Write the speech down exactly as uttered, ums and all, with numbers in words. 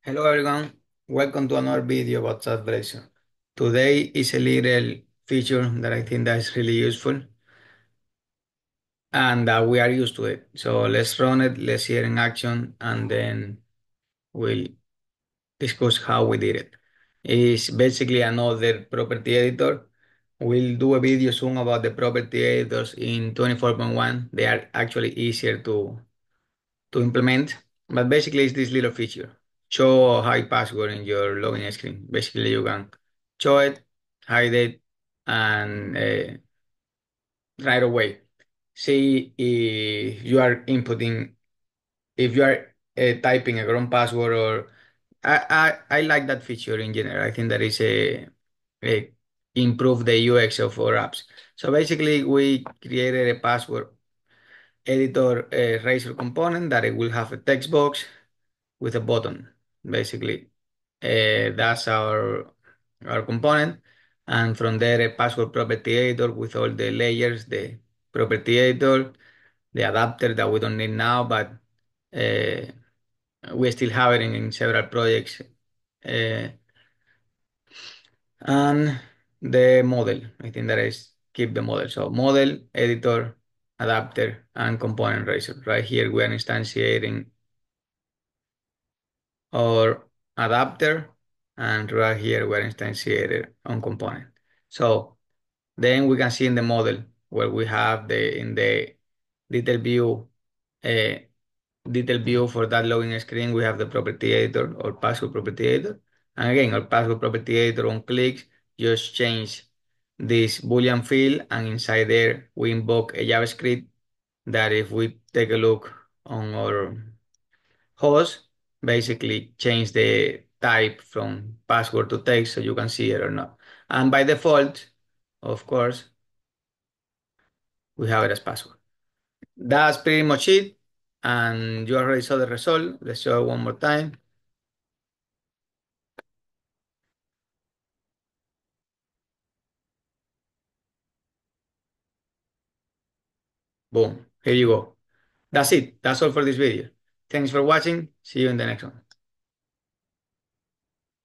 Hello everyone, welcome to another video about self-validation. Today is a little feature that I think that is really useful and that we are used to it. So let's run it, let's see it in action, and then we'll discuss how we did it. It's basically another property editor. We'll do a video soon about the property editors in twenty-four point one. They are actually easier to to implement. But basically, it's this little feature. Show a high password in your login screen. Basically, you can show it, hide it, and uh, right away see if you are inputting, if you are uh, typing a wrong password or I, I, I like that feature in general. I think that is a, a improve the U X of our apps. So basically, we created a password editor uh, Razor component that it will have a text box with a button, basically. Uh, that's our our component. And from there, a password property editor with all the layers, the property editor, the adapter that we don't need now, but uh, we still have it in, in several projects. Uh, and the model, I think that is keep the model. So model, editor, adapter, and component razor. Right here, we are instantiating or adapter, and right here we're instantiated on component. So then we can see in the model where we have the in the detail view, uh, detail view for that login screen, we have the property editor or password property editor. And again, our password property editor on clicks just change this Boolean field, and inside there we invoke a JavaScript that if we take a look on our host, basically change the type from password to text so you can see it or not. And by default, of course, we have it as password. That's pretty much it. And you already saw the result. Let's show it one more time. Boom. Here you go. That's it. That's all for this video. Thanks for watching. See you in the next one.